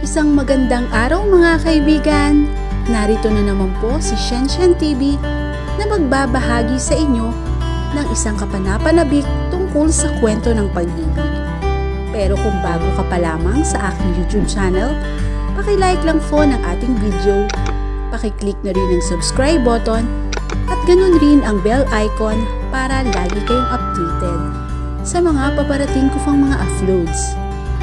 Isang magandang araw mga kaibigan! Narito na naman po si Shen TV na magbabahagi sa inyo ng isang kapanapanabik tungkol sa kwento ng pag-ibig. Pero kung bago ka pa lamang sa aking YouTube channel, paki-like lang po ng ating video, paki-click na rin ang subscribe button at ganun rin ang bell icon para lagi kayong updated sa mga paparating ko pang mga uploads.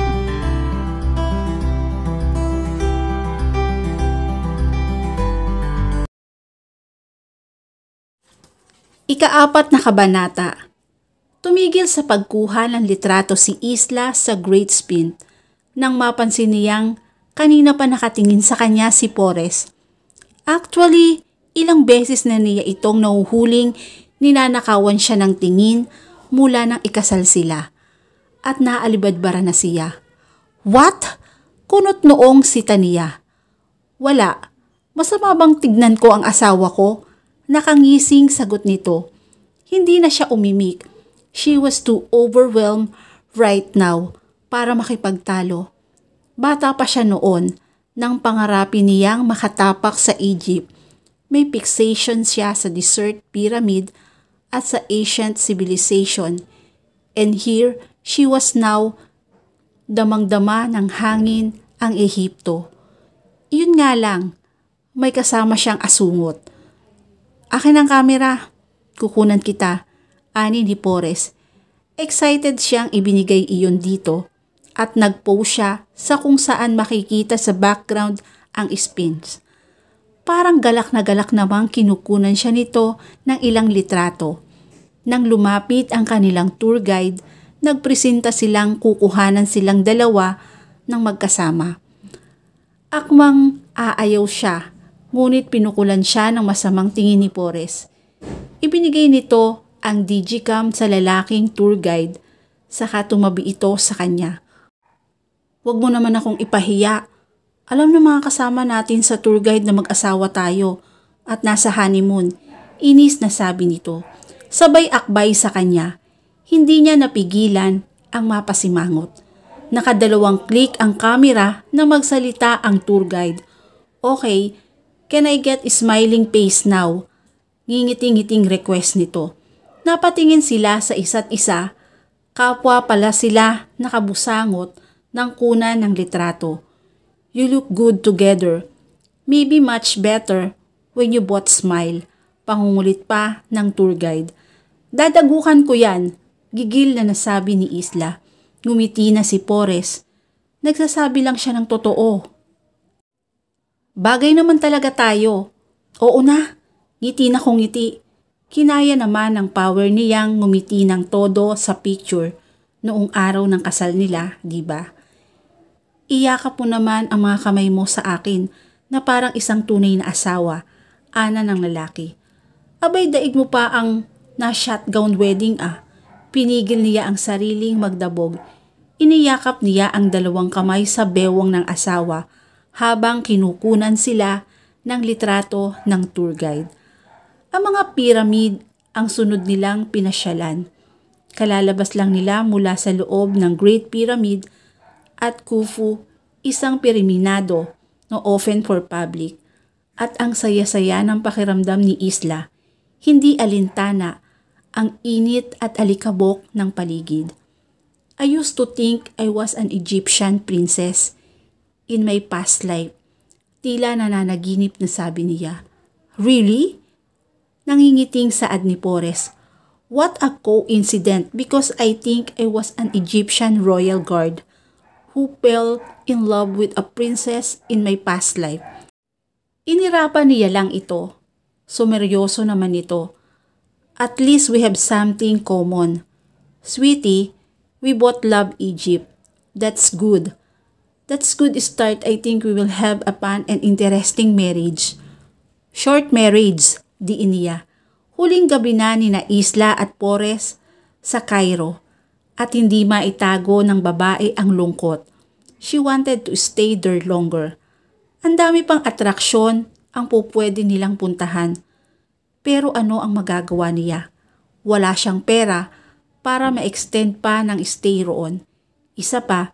Ika-4 na kabanata. Tumigil sa pagkuha ng litrato si Isla sa Great Spin nang mapansin niyang kanina pa nakatingin sa kanya si Pores. Actually, ilang beses na niya itong nahuhuling ninanakawan siya ng tingin mula nang ikasal sila at naalibadbara na siya. What? Kunot noong si Tania. Wala. Masama bang tignan ko ang asawa ko? Nakangising sagot nito. Hindi na siya umimik. She was too overwhelmed right now para makipagtalo. Bata pa siya noon nang pangarapin niyang makatapak sa Egypt. May fixation siya sa desert pyramid at sa ancient civilization. And here, she was now damang-dama ng hangin ang Ehipto. Iyon nga lang, may kasama siyang asungot. Akin ang kamera, kukunan kita, ani ni Pores. Excited siyang ibinigay iyon dito at nag-pose siya sa kung saan makikita sa background ang spins. Parang galak na galak namang kinukunan siya nito ng ilang litrato. Nang lumapit ang kanilang tour guide, nagpresenta silang kukuhanan silang dalawa ng magkasama. Akmang aayaw siya. Ngunit pinukulan siya ng masamang tingin ni Pores. Ibinigay nito ang digicam sa lalaking tour guide, saka tumabi ito sa kanya. Huwag mo naman akong ipahiya. Alam ng mga kasama natin sa tour guide na mag-asawa tayo at nasa honeymoon. Inis na sabi nito. Sabay akbay sa kanya. Hindi niya napigilan ang mapasimangot. Nakadalawang click ang kamera na magsalita ang tour guide. Okay, can I get a smiling face now? Ngingiting-ngiting request nito. Napatingin sila sa isa't isa. Kapwa pala sila nakabusangot ng kunan ng litrato. You look good together. Maybe much better when you both smile. Pangungulit pa ng tour guide. Dadagukan ko yan. Gigil na nasabi ni Isla. Ngumiti na si Pores. Nagsasabi lang siya ng totoo. Bagay naman talaga tayo. Oo na, ngiti na kong ngiti. Kinaya naman ng power niyang ngumiti ng todo sa picture noong araw ng kasal nila, di ba? Iyakap mo naman ang mga kamay mo sa akin na parang isang tunay na asawa, ana ng lalaki. Abay daig mo pa ang na-shotgun wedding ah. Pinigil niya ang sariling magdabog. Iniyakap niya ang dalawang kamay sa bewang ng asawa habang kinukunan sila ng litrato ng tour guide. Ang mga pyramid ang sunod nilang pinasyalan. Kalalabas lang nila mula sa loob ng Great Pyramid at Khufu, isang piraminado na open for public. At ang saya-saya ng pakiramdam ni Isla, hindi alintana ang init at alikabok ng paligid. I used to think I was an Egyptian princess in my past life. Tila nananaginip na sabi niya. Really? Nangingiting saad ni Pores. What a coincidence because I think I was an Egyptian royal guard who fell in love with a princess in my past life. Inirapan niya lang ito. Sumeryoso naman ito. At least we have something common. Sweetie, we both love Egypt. That's good. That's good start. I think we will have a fun and interesting marriage. Short marriage, diin niya. Huling gabi na ni na Isla at Pores sa Cairo at hindi maitago ng babae ang lungkot. She wanted to stay there longer. Ang dami pang atraksyon ang pupwede nilang puntahan. Pero ano ang magagawa niya? Wala siyang pera para ma-extend pa ng stay roon. Isa pa,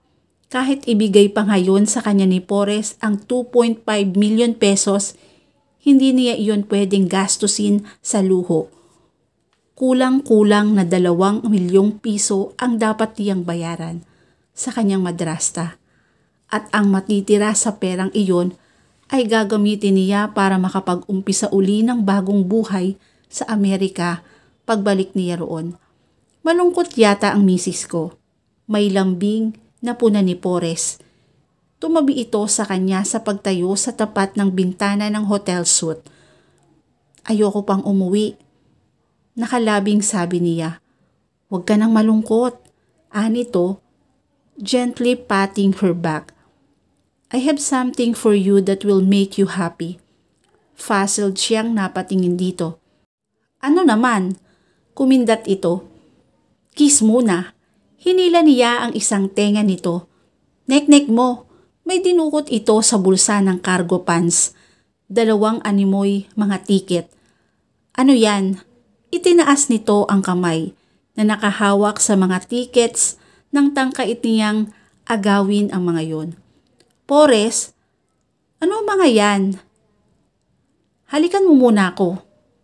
Kahit ibigay pa ngayon sa kanya ni Porres ang 2.5 million pesos, hindi niya iyon pwedeng gastusin sa luho. Kulang-kulang na 2 milyong piso ang dapat niyang bayaran sa kanyang madrasta. At ang matitira sa perang iyon ay gagamitin niya para makapag-umpisa uli ng bagong buhay sa Amerika pagbalik niya roon. Malungkot yata ang misis ko. May lambing na puna ni Porres. Tumabi ito sa kanya sa pagtayo sa tapat ng bintana ng hotel suite. Ayoko pang umuwi. Nakalabing sabi niya. Huwag ka nang malungkot. Anito, gently patting her back. I have something for you that will make you happy. Fuzzled siyang napatingin dito. Ano naman? Kumindat ito. Kiss muna. Hinila niya ang isang tenga nito. Nek-nek mo. May dinukot ito sa bulsa ng cargo pants. 2 animoy mga tiket. Ano yan? Itinaas nito ang kamay na nakahawak sa mga tickets nang tangkait niyang agawin ang mga yon. Porres, ano mga yan? Halikan mo muna ako.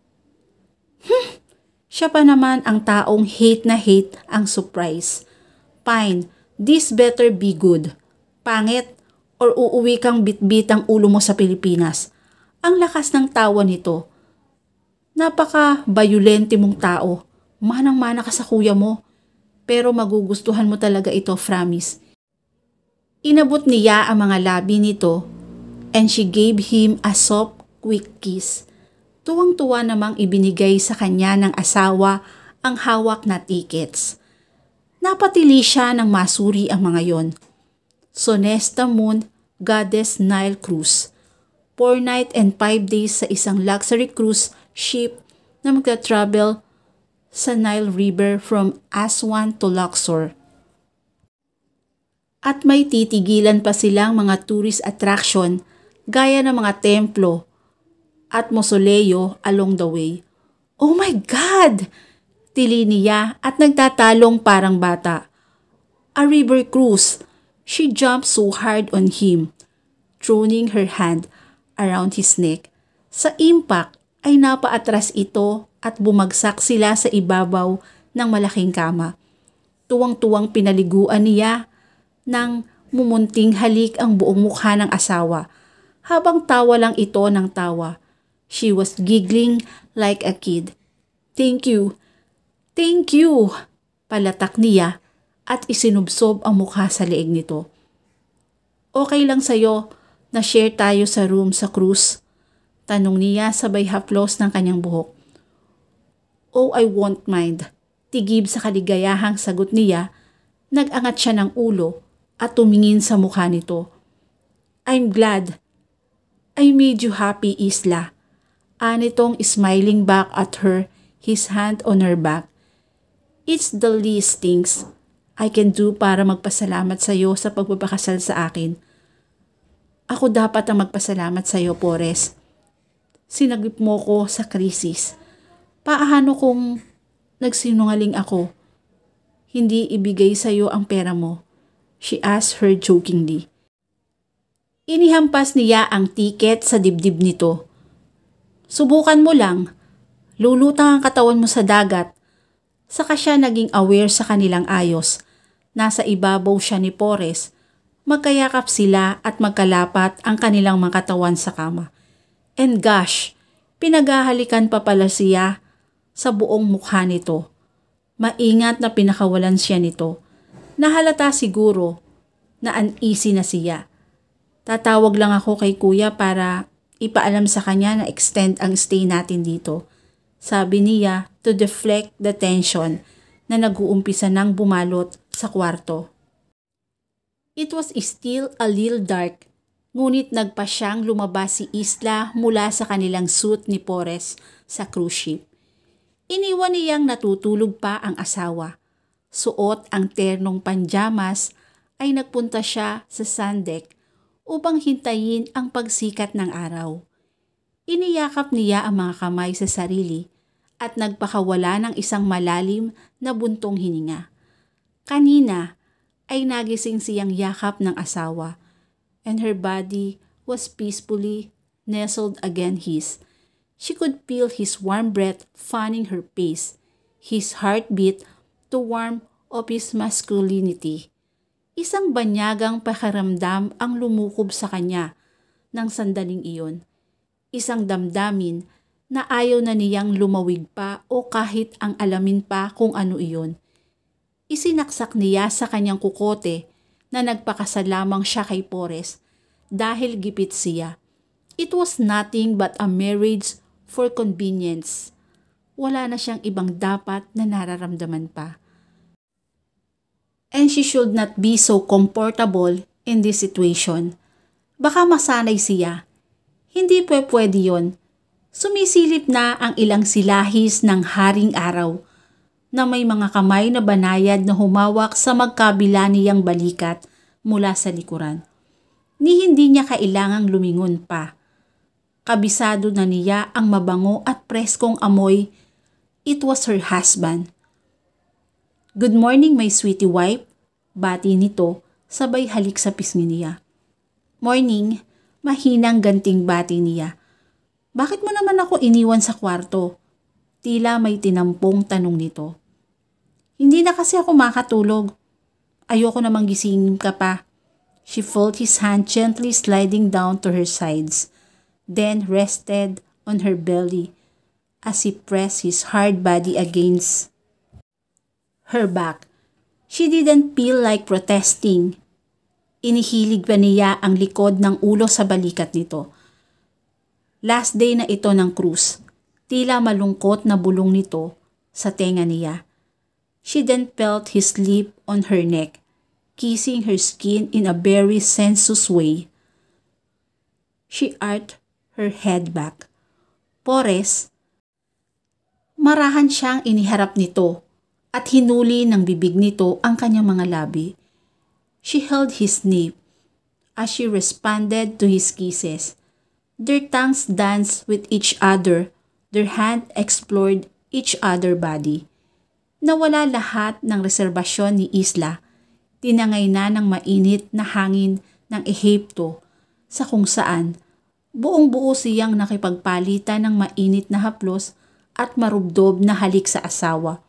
Siya pa naman ang taong hate na hate ang surprise. Fine, this better be good. Pangit, or uuwi kang bitbit ang ulo mo sa Pilipinas. Ang lakas ng tawa nito. Napaka-bayulente mong tao. Manang-mana ka sa kuya mo. Pero magugustuhan mo talaga ito, promise. Inabot niya ang mga labi nito and she gave him a soft, quick kiss. Tuwang-tuwa namang ibinigay sa kanya ng asawa ang hawak na tickets. Napatili siya ng masuri ang mga yon. Sonesta Moon Goddess Nile Cruise. 4 night and 5 days sa isang luxury cruise ship na magta-travel sa Nile River from Aswan to Luxor. At may titigilan pa silang mga tourist attraction gaya ng mga templo at mausoleo along the way. Oh my God! Tili niya at nagtatalong parang bata. A river cruise. She jumped so hard on him, throwing her hand around his neck. Sa impact ay napaatras ito at bumagsak sila sa ibabaw ng malaking kama. Tuwang-tuwang pinaliguan niya nang mumunting halik ang buong mukha ng asawa. Habang tawa lang ito ng tawa. She was giggling like a kid. Thank you. Thank you. Palatak niya at isinubsob ang mukha sa leeg nito. Okay lang sa'yo na share tayo sa room sa cruise? Tanong niya sabay haplos ng kanyang buhok. Oh, I won't mind. Tigib sa kaligayahang sagot niya, nag-angat siya ng ulo at tumingin sa mukha nito. I'm glad. I made you happy, Isla. Anitong smiling back at her, his hand on her back. It's the least things I can do para magpasalamat sa iyo sa pagpapakasal sa akin. Ako dapat ang magpasalamat sa iyo, Porres. Sinagip mo ko sa krisis. Paano kung nagsinungaling ako? Hindi ibigay sa iyo ang pera mo? She asked her jokingly. Inihampas niya ang tiket sa dibdib nito. Subukan mo lang. Lulutang ang katawan mo sa dagat. Saka siya naging aware sa kanilang ayos. Nasa ibabaw siya ni Porres. Magkayakap sila at magkalapat ang kanilang mga katawan sa kama. And gosh, pinaghahalikan pa pala siya sa buong mukha nito. Maingat na pinakawalan siya nito. Nahalata siguro na uneasy na siya. Tatawag lang ako kay kuya para ipaalam sa kanya na extend ang stay natin dito. Sabi niya to deflect the tension na nag-uumpisa nang bumalot sa kwarto. It was still a little dark, ngunit nagpa siyang lumabas si Isla mula sa kanilang suite ni Porres sa cruise ship. Iniwan niyang natutulog pa ang asawa. Suot ang ternong panjamas ay nagpunta siya sa sundeck upang hintayin ang pagsikat ng araw. Iniyakap niya ang mga kamay sa sarili at nagpakawala ng isang malalim na buntong hininga. Kanina ay nagising siyang yakap ng asawa, and her body was peacefully nestled against his. She could feel his warm breath fanning her face, his heartbeat to warmth of his masculinity. Isang banyagang pakiramdam ang lumukob sa kanya ng sandaling iyon. Isang damdamin na ayaw na niyang lumawig pa o kahit ang alamin pa kung ano iyon. Isinaksak niya sa kanyang kukote na nagpakasal lamang siya kay Porres dahil gipit siya. It was nothing but a marriage for convenience. Wala na siyang ibang dapat na nararamdaman pa. And she should not be so comfortable in this situation. Baka masanay siya. Hindi pwede yon. Sumisilip na ang ilang silahis ng haring araw na may mga kamay na banayad na humawak sa magkabila niyang balikat mula sa likuran. Hindi niya kailangang lumingon pa. Kabisado na niya ang mabango at preskong amoy. It was her husband. "Good morning, my sweetie wife," bati nito sabay halik sa pisngi niya. "Morning," mahinang ganting bati niya. "Bakit mo naman ako iniwan sa kwarto?" Tila may tinampong tanong nito. "Hindi na kasi ako makatulog. Ayoko namang gisingin ka pa." She felt his hand gently sliding down to her sides, then rested on her belly as he pressed his hard body against her back. She didn't feel like protesting. Inihilig pa niya ang likod ng ulo sa balikat nito. Last day na ito ng cruise. Tila malungkot na bulong nito sa tenga niya. She then felt his lip on her neck, kissing her skin in a very sensuous way. She arched her head back. Porres, marahan siyang iniharap nito at hinuli ng bibig nito ang kanyang mga labi. She held his nape as she responded to his kisses. Their tongues danced with each other, their hands explored each other's body. Nawala lahat ng reserbasyon ni Isla. Tinangay na ng mainit na hangin ng Ehipto sa kung saan buong-buo siyang nakipagpalitan ng mainit na haplos at marubdob na halik sa asawa.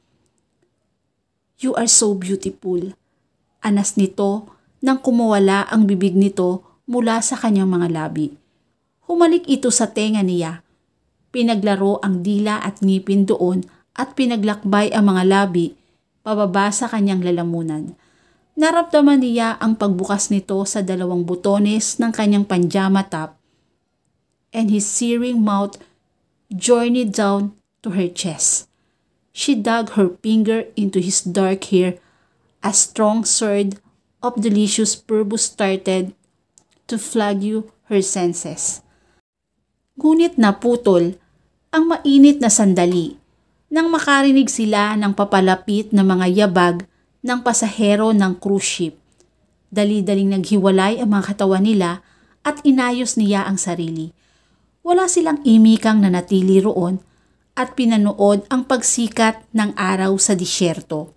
"You are so beautiful," anas nito nang kumawala ang bibig nito mula sa kanyang mga labi. Humalik ito sa tenga niya. Pinaglaro ang dila at ngipin doon at pinaglakbay ang mga labi pababa sa kanyang lalamunan. Naramdaman niya ang pagbukas nito sa dalawang butones ng kanyang panjama top, and his searing mouth journeyed down to her chest. She dug her finger into his dark hair. A strong surge of delicious purpose started to flood her senses. Ngunit naputol ang mainit na sandali nang makarinig sila ng papalapit na mga yabag ng pasahero ng cruise ship. Dali-daling naghiwalay ang mga katawan nila at inayos niya ang sarili. Wala silang imikang nanatili roon at pinanood ang pagsikat ng araw sa disyerto.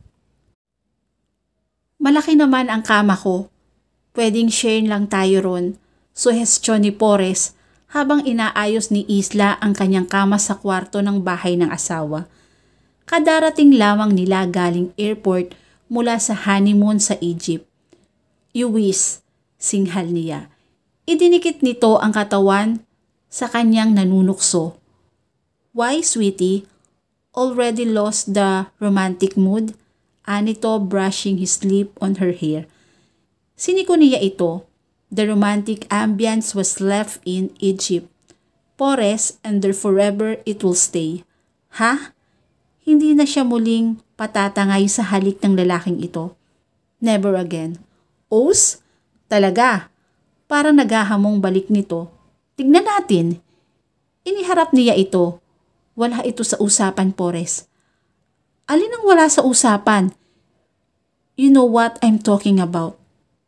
"Malaki naman ang kama ko. Pwedeng share lang tayo ron," suhestyon ni Porres habang inaayos ni Isla ang kanyang kama sa kwarto ng bahay ng asawa. Kadarating lamang nila galing airport mula sa honeymoon sa Egypt. "Iwis," singhal niya. Idinikit nito ang katawan sa kanyang nanunukso. "Why, sweetie? Already lost the romantic mood?" Anito brushing his lip on her hair. Siniko niya ito. The romantic ambience was left in Egypt. Porres, and there forever it will stay. Ha? Hindi na siya muling patatangay sa halik ng lalaking ito. Never again. Os? Talaga? Parang naghahamong balik nito. Tignan natin. Iniharap niya ito. Wala ito sa usapan, Porres. Alin ang wala sa usapan? You know what I'm talking about.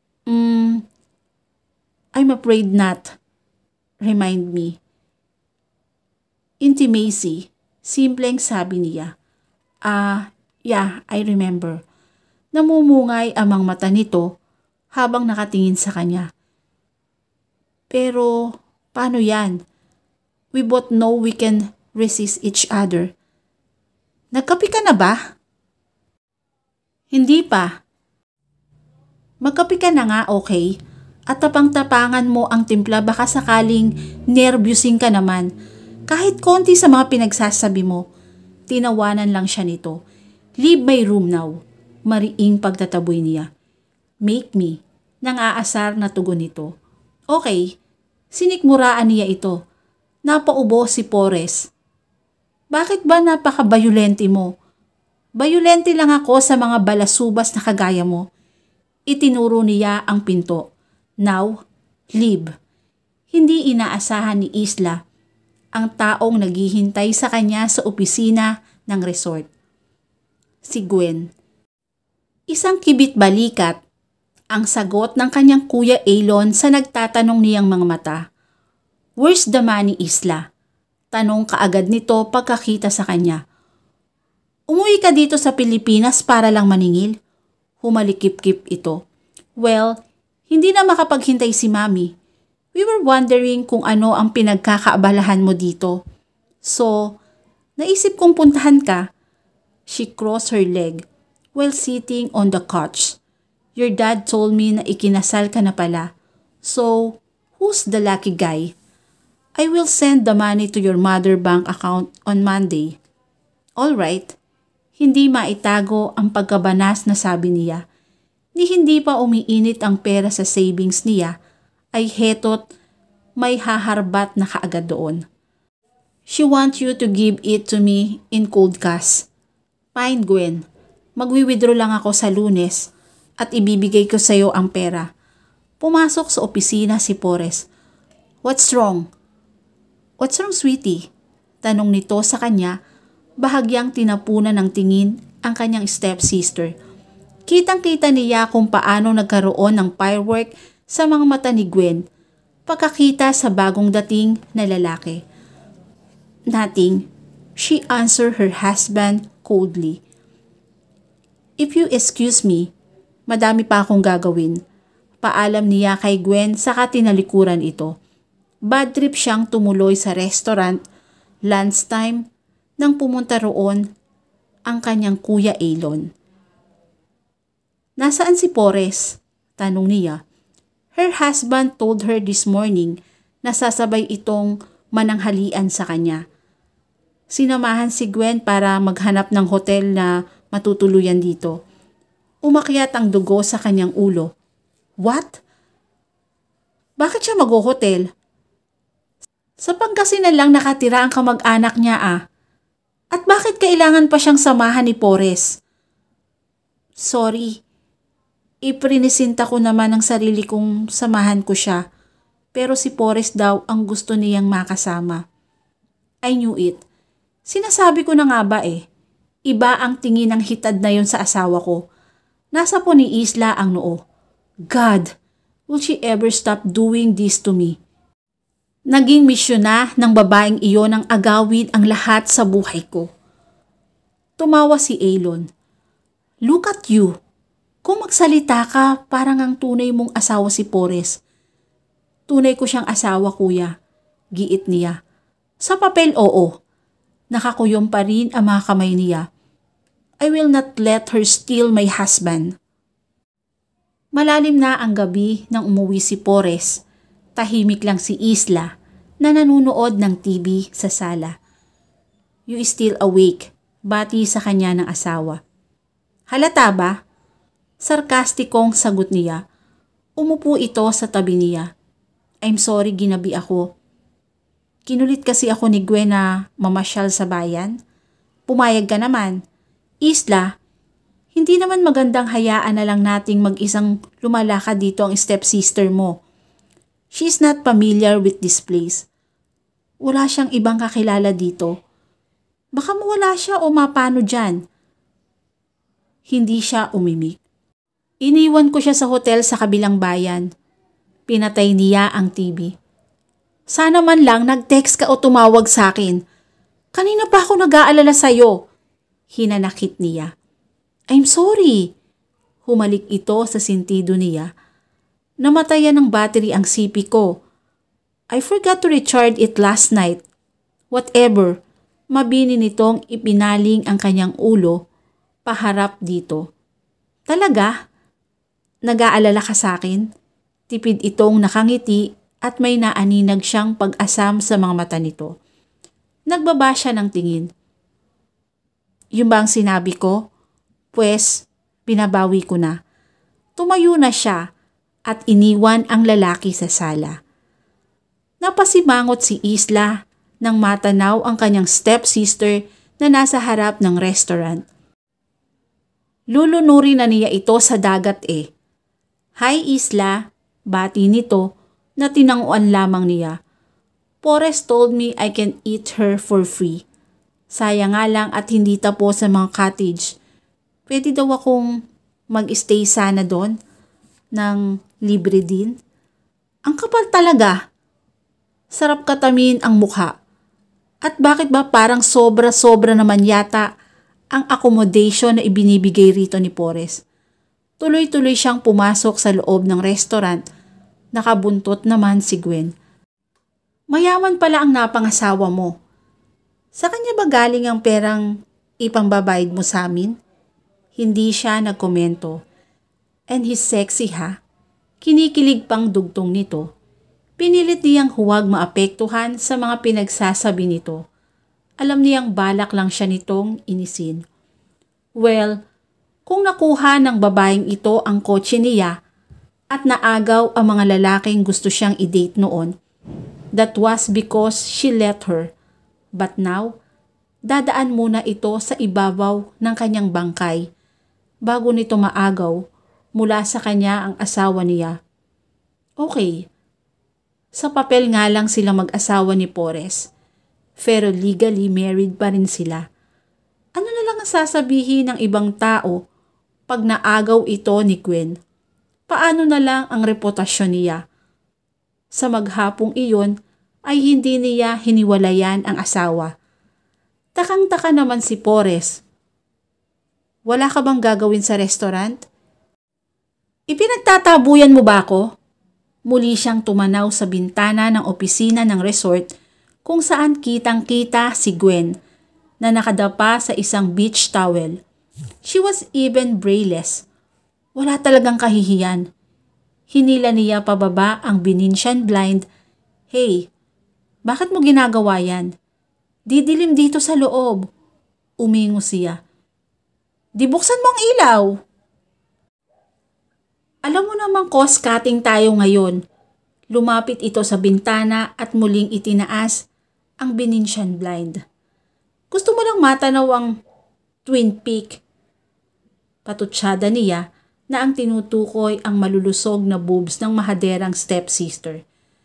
I'm afraid not. Remind me. Intimacy. Simpleng sabi niya. Yeah, I remember. Namumungay amang mata nito habang nakatingin sa kanya. Pero paano yan? We both know we can resist each other. Nagkape ka na ba? Hindi pa. Magkape ka na nga, okay? At tapang-tapangan mo ang timpla baka sakaling nervyusin ka naman. Kahit konti sa mga pinagsasabi mo. Tinawanan lang siya nito. Leave my room now. Mariing pagtataboy niya. Make me. Nang aasar na tugon nito. Okay. Sinikmuraan niya ito. Napaubo si Pores. Bakit ba napaka-bayulente mo? Bayulente lang ako sa mga balasubas na kagaya mo. Itinuro niya ang pinto. Now, leave. Hindi inaasahan ni Isla ang taong naghihintay sa kanya sa opisina ng resort. Si Gwen. Isang kibit-balikat ang sagot ng kanyang kuya Elon sa nagtatanong niyang mga mata. Where's the money, Isla? Tanong kaagad nito pagkakita sa kanya. Umuwi ka dito sa Pilipinas para lang maningil? Humalikip-kip ito. Well, hindi na makapaghintay si Mami. We were wondering kung ano ang pinagkakaabalahan mo dito. So, naisip kong puntahan ka. She crossed her leg while sitting on the couch. Your dad told me na ikinasal ka na pala. So, who's the lucky guy? I will send the money to your mother bank account on Monday. All right. Hindi maitago ang pagkabanas na sabi niya. Ni hindi pa umiinit ang pera sa savings niya, ay heto't may haharbat na kaagad doon. She wants you to give it to me in cold cash. Fine, Gwen. Magwi-withdraw lang ako sa Lunes at ibibigay ko sa iyo ang pera. Pumasok sa opisina si Pores. What's wrong? What's wrong, sweetie? Tanong nito sa kanya, bahagyang tinapunan ng tingin ang kanyang stepsister. Kitang-kita niya kung paano nagkaroon ng firework sa mga mata ni Gwen pagkakita sa bagong dating na lalaki. Nothing, she answered her husband coldly. If you excuse me, madami pa akong gagawin. Paalam niya kay Gwen saka tinalikuran ito. Bad trip siyang tumuloy sa restaurant, lunchtime, nang pumunta roon ang kanyang kuya Elon. Nasaan si Pores? Tanong niya. Her husband told her this morning na sasabay itong mananghalian sa kanya. Sinamahan si Gwen para maghanap ng hotel na matutuluyan dito. Umakyat ang dugo sa kanyang ulo. What? Bakit siya mag-hotel? Sa Pangasinan lang nakatira ang kamag-anak niya ah. At bakit kailangan pa siyang samahan ni Pores? Sorry. Iprinisinta ko naman ang sarili kong samahan ko siya. Pero si Pores daw ang gusto niyang makasama. I knew it. Sinasabi ko na nga ba eh. Iba ang tingin ng hitad na yon sa asawa ko. Nasa po ni Isla ang noo. God, will she ever stop doing this to me? Naging misyon na ng babaeng iyon ang agawin ang lahat sa buhay ko. Tumawa si Elon. Look at you. Kung magsalita ka, parang ang tunay mong asawa si Pores. Tunay ko siyang asawa, kuya. Giit niya. Sa papel, oo. Nakakuyom pa rin ang mga kamay niya. I will not let her steal my husband. Malalim na ang gabi nang umuwi si Pores. Tahimik lang si Isla na nanunood ng TV sa sala. You still awake, bati sa kanya ng asawa. Halata ba? Sarkastikong sagot niya. Umupo ito sa tabi niya. I'm sorry, ginabi ako. Kinulit kasi ako ni Gwen na mamasyal sa bayan. Pumayag ka naman. Isla, hindi naman magandang hayaan na lang nating mag-isang lumalakad dito ang stepsister mo. She's not familiar with this place. Wala siyang ibang kakilala dito. Baka mawala siya o mapano dyan. Hindi siya umimik. Iniwan ko siya sa hotel sa kabilang bayan. Pinatay niya ang TV. Sana man lang nag-text ka o tumawag sa akin. Kanina pa ako nag-aalala sa'yo. Hinanakit niya. I'm sorry. Humalik ito sa sentido niya. Namatayan ng battery ang CP ko. I forgot to recharge it last night. Whatever, mabini nitong ipinaling ang kanyang ulo paharap dito. Talaga? Nag-aalala ka sa akin? Tipid itong nakangiti at may naaninag siyang pag-asam sa mga mata nito. Nagbaba siya ng tingin. Yung ba ang sinabi ko? Pues, binabawi ko na. Tumayo na siya at iniwan ang lalaki sa sala. Napasimangot si Isla nang matanaw ang kanyang stepsister na nasa harap ng restaurant. Lulunurin na niya ito sa dagat eh. Hi Isla, bati nito na tinanguan lamang niya. Pores told me I can eat her for free. Sayang nga lang at hindi tapos sa mga cottage. Pwede daw akong mag-stay sana doon ng libre din. Ang kapal talaga. Sarap katamin ang mukha. At bakit ba parang sobra-sobra naman yata ang accommodation na ibinibigay rito ni Pores? Tuloy-tuloy siyang pumasok sa loob ng restaurant. Nakabuntot naman si Gwen. Mayaman pala ang napangasawa mo. Sa kanya ba galing ang perang ipangbabayad mo sa amin? Hindi siya nagkomento. And he's sexy ha? Kinikilig pang dugtong nito. Pinilit niyang huwag maapektuhan sa mga pinagsasabi nito. Alam niyang balak lang siya nitong inisin. Well, kung nakuha ng babaeng ito ang kotse niya at naagaw ang mga lalaking gusto siyang i-date noon, that was because she let her. But now, dadaan muna ito sa ibabaw ng kanyang bangkay bago nito maagaw mula sa kanya ang asawa niya. Okay, sa papel nga lang sila mag-asawa ni Pores, pero legally married pa rin sila. Ano na lang ang sasabihin ng ibang tao pag naagaw ito ni Gwen? Paano na lang ang reputasyon niya? Sa maghapong iyon ay hindi niya hiniwalayan ang asawa. Takang-taka naman si Pores. Wala ka bang gagawin sa restaurant? Ipinagtatabuyan mo ba ako? Muli siyang tumanaw sa bintana ng opisina ng resort kung saan kitang-kita si Gwen na nakadapa sa isang beach towel. She was even braceless. Wala talagang kahihiyan. Hinila niya pababa ang Venetian blind. Hey, bakit mo ginagawa yan? Didilim dito sa loob. Umingo siya. Di buksan mo ang ilaw. Alam mo namang cost-cutting tayo ngayon. Lumapit ito sa bintana at muling itinaas ang Venetian blind. Gusto mo lang matanaw ang Twin Peak. Patutsyada niya na ang tinutukoy ang malulusog na boobs ng mahaderang stepsister.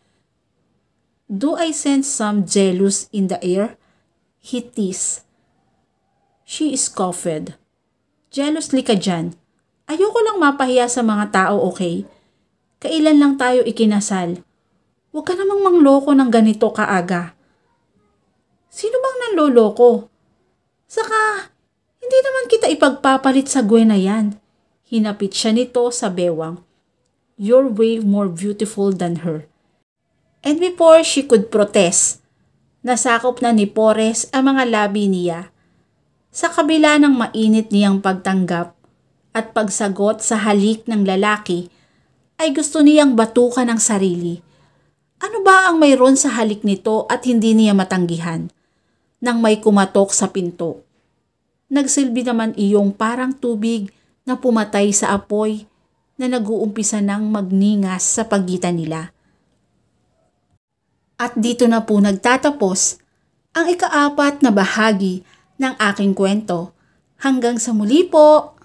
Do I sense some jealous in the air? He teased. She scoffed. Jealously ka dyan. Ayoko lang mapahiya sa mga tao, okay? Kailan lang tayo ikinasal? Huwag ka namang mangloko ng ganito kaaga. Sino bang nanloloko? Saka, hindi naman kita ipagpapalit sa Gwen na yan. Hinapit siya nito sa bewang. You're way more beautiful than her. And before she could protest, nasakop na ni Pores ang mga labi niya. Sa kabila ng mainit niyang pagtanggap at pagsagot sa halik ng lalaki, ay gusto niyang batukan ang sarili. Ano ba ang mayroon sa halik nito at hindi niya matanggihan? Nang may kumatok sa pinto. Nagsilbi naman iyong parang tubig na pumatay sa apoy na nag-uumpisa ng magningas sa pagitan nila. At dito na po nagtatapos ang ika-4 na bahagi ng aking kwento. Hanggang sa muli po!